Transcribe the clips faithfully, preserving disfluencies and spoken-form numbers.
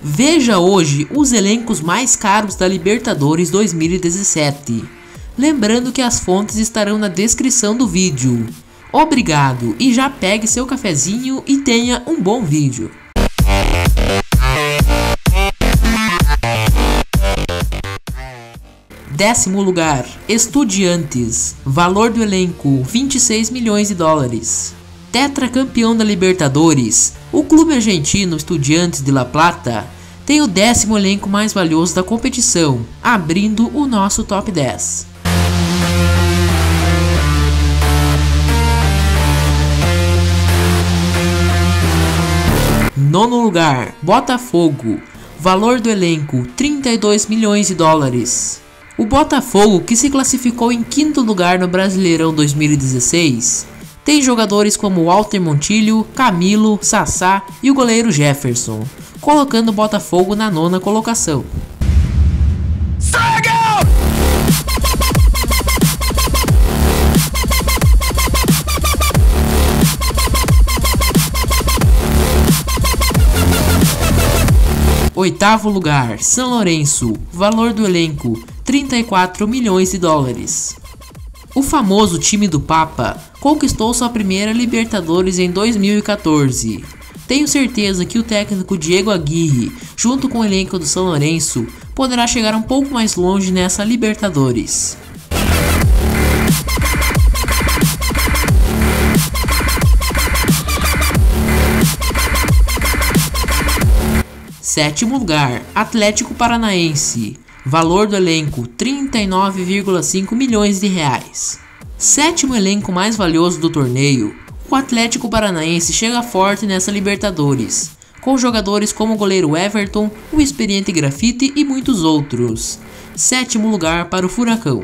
Veja hoje os elencos mais caros da Libertadores dois mil e dezessete. Lembrando que as fontes estarão na descrição do vídeo. Obrigado e já pegue seu cafezinho e tenha um bom vídeo. Décimo lugar, Estudiantes. Valor do elenco vinte e seis milhões de dólares. Tetracampeão da Libertadores, o clube argentino Estudiantes de La Plata tem o décimo elenco mais valioso da competição, abrindo o nosso top dez. Nono lugar, Botafogo. Valor do elenco trinta e dois milhões de dólares. O Botafogo, que se classificou em quinto lugar no Brasileirão dois mil e dezesseis, tem jogadores como Walter Montilho, Camilo, Sassá e o goleiro Jefferson, colocando o Botafogo na nona colocação. Oitavo lugar, São Lourenço. Valor do elenco trinta e quatro milhões de dólares. O famoso time do Papa conquistou sua primeira Libertadores em dois mil e quatorze. Tenho certeza que o técnico Diego Aguirre, junto com o elenco do São Lourenço, poderá chegar um pouco mais longe nessa Libertadores. Sétimo lugar, Atlético Paranaense. Valor do elenco trinta e nove vírgula cinco milhões de reais. Sétimo elenco mais valioso do torneio, o Atlético Paranaense chega forte nessa Libertadores, com jogadores como o goleiro Everton, o experiente Grafite e muitos outros. Sétimo lugar para o Furacão.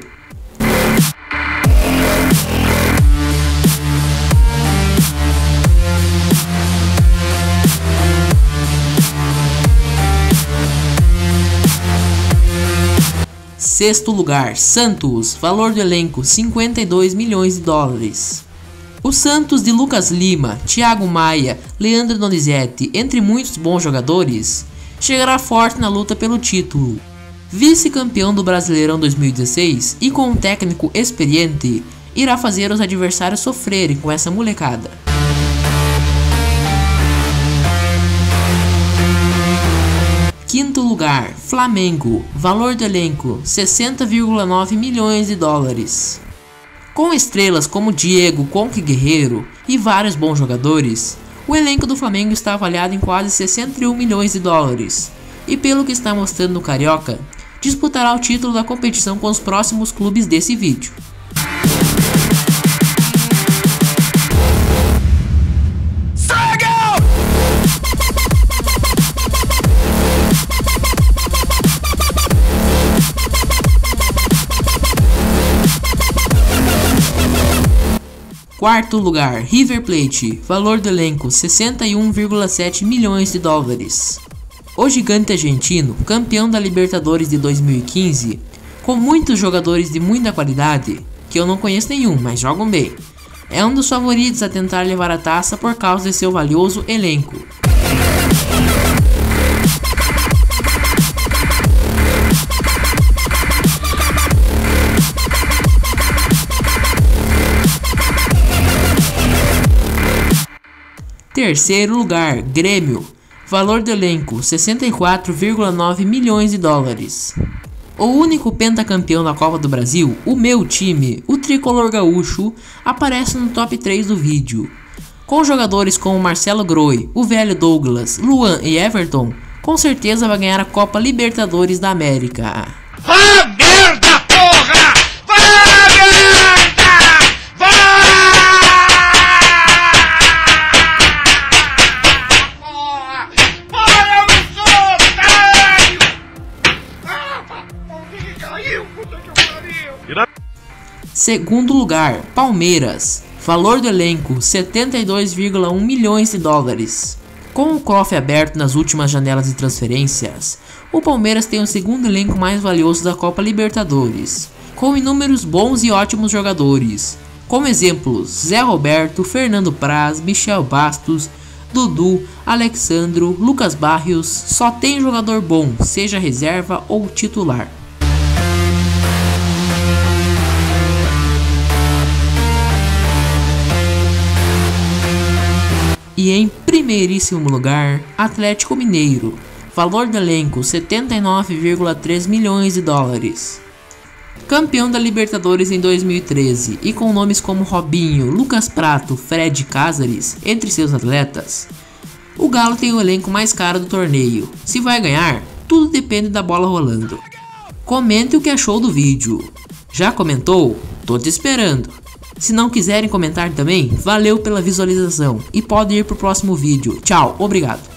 Sexto lugar, Santos. Valor do elenco cinquenta e dois milhões de dólares. O Santos de Lucas Lima, Thiago Maia, Leandro Donizete, entre muitos bons jogadores, chegará forte na luta pelo título. Vice-campeão do Brasileirão dois mil e dezesseis e com um técnico experiente, irá fazer os adversários sofrerem com essa molecada. Quinto lugar, Flamengo. Valor do elenco sessenta vírgula nove milhões de dólares. Com estrelas como Diego, Conque Guerreiro e vários bons jogadores, o elenco do Flamengo está avaliado em quase sessenta e um milhões de dólares. E pelo que está mostrando no Carioca, disputará o título da competição com os próximos clubes desse vídeo. Quarto lugar, River Plate. Valor do elenco sessenta e um vírgula sete milhões de dólares. O gigante argentino, campeão da Libertadores de dois mil e quinze, com muitos jogadores de muita qualidade, que eu não conheço nenhum, mas jogam bem, é um dos favoritos a tentar levar a taça por causa de seu valioso elenco. Terceiro lugar, Grêmio. Valor do elenco sessenta e quatro vírgula nove milhões de dólares. O único pentacampeão da Copa do Brasil, o meu time, o tricolor gaúcho, aparece no top três do vídeo. Com jogadores como Marcelo Groi, o velho Douglas, Luan e Everton, com certeza vai ganhar a Copa Libertadores da América. Vá merda, porra! Vá merda! Vá! Segundo lugar, Palmeiras. Valor do elenco setenta e dois vírgula um milhões de dólares. Com o cofre aberto nas últimas janelas de transferências, o Palmeiras tem o segundo elenco mais valioso da Copa Libertadores, com inúmeros bons e ótimos jogadores, como exemplos Zé Roberto, Fernando Praz, Michel Bastos, Dudu, Alexandro, Lucas Barrios, só tem jogador bom, seja reserva ou titular. E em primeiríssimo lugar, Atlético Mineiro, valor do elenco setenta e nove vírgula três milhões de dólares. Campeão da Libertadores em dois mil e treze e com nomes como Robinho, Lucas Prato, Fred Cáceres entre seus atletas, o Galo tem o elenco mais caro do torneio. Se vai ganhar, tudo depende da bola rolando. Comente o que achou do vídeo. Já comentou? Tô te esperando. Se não quiserem comentar também, valeu pela visualização e pode ir pro próximo vídeo. Tchau, obrigado.